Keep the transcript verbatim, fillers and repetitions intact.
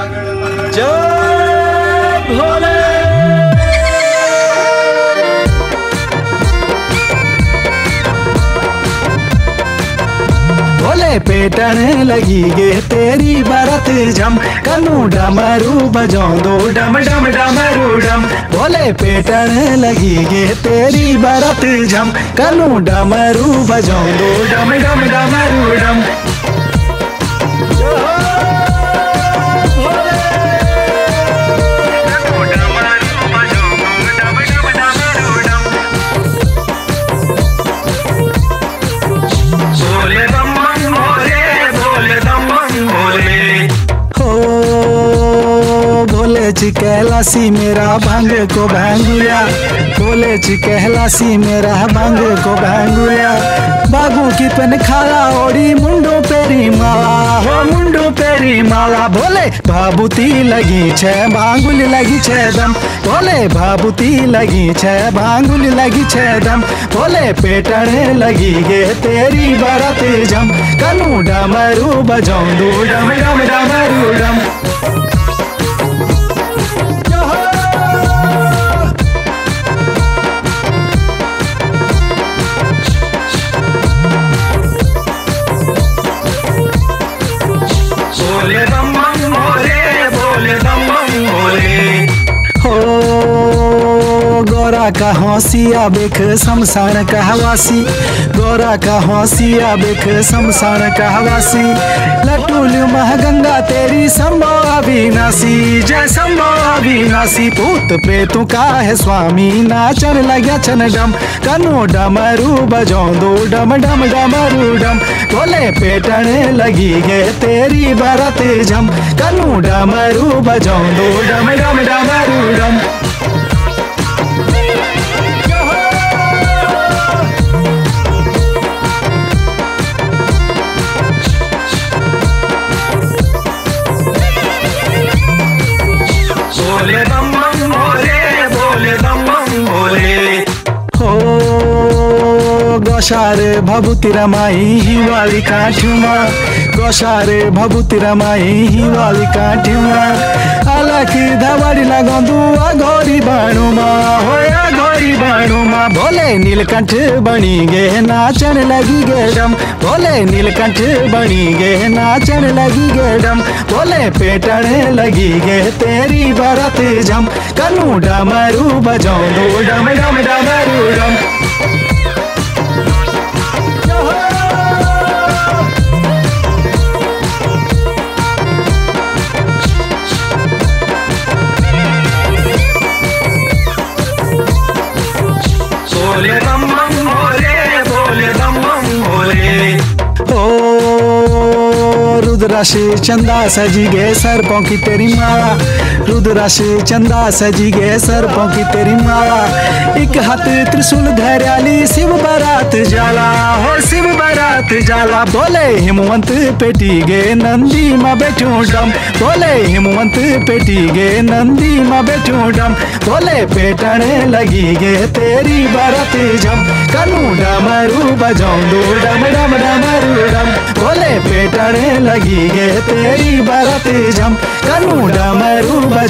जय भोले। भोले पेटने लगी गे तेरी बरत जम, कनू डमरू बजाऊं दो डम डम डमरू डम। भोले पेटने लगी गे तेरी बरत जम, कनू डमरू बजाऊं दो डम डम डमरू डम। कहलासी मेरा भांग को भांगुया, बोले ची कहलासी मेरा भांग को भांगुया। बागों की पन खाला ओड़ी मुंडो पेरी माला, हो मुंडो पेरी माला। भोले भाबुती लगी छे भांगुल लगी छे दम, भोले भाबुती लगी छे भांगुल लगी छे दम। भोले पेटने लगी गे तेरी बरत जम, कनू डमरू बजाऊं दो डम डम डमरू डम। गोरा का हौसिया बेख शमशान कहवासी, गोरा का हौसिया बेख शमशान कहवासी। लटूल मह गंगा तेरी संभो अविनाशी, जय संभो अविनाशी। भूत प्रेतों का है स्वामी नाचन लग्या चन डम, कनो डमरू बजाऊं दो डम डम डमरू डम। भोले पेटने लगी गे तेरी बरत जम, कनो डमरू बजाऊं दो डम डम डमरू डम। बोले बम बम भोले, बोले बम बम भोले। हो गोशारे भभूति रमाई हिवाली काठुमा, गोशारे भभूति रमाई हिवाली काठुमा। अलख धवड़ी लगंदू अघोरी बाणुमा, हो अघोरी बाणुमा। भोले नीलकंठ बनी गे नाचन लगी गे डम, भोले नीलकंठ बनी गे नाचन लगी गे डम। भोले पेटने लगी गे तेरी बरत जम, कनू डमरू बजाऊं दो डम डम डमरू डम। बोले बम बम भोले, बोले बम बम भोले। ओ रुद्राशी चंदा सजी गे सर्पों की तेरी माला, रुद्राशी चंदा सजी गे सर्पों की तेरी माला। एक हाथ त्रिशूल धैर्याली शिव बारात जाला, हो शिव बारात जाला। बोले हिमवंत पेटी गे नंदी माँ बैठूं डम, बोले हिमवंत पेटी गे नंदी माँ बैठूं डम। बोले पेटने लगी गे तेरी बरत जम, कनू डमरू बजाऊं दो डम डम डमरू डम। बोले पेटने लगी गे तेरी बरत जम, कनू डमरू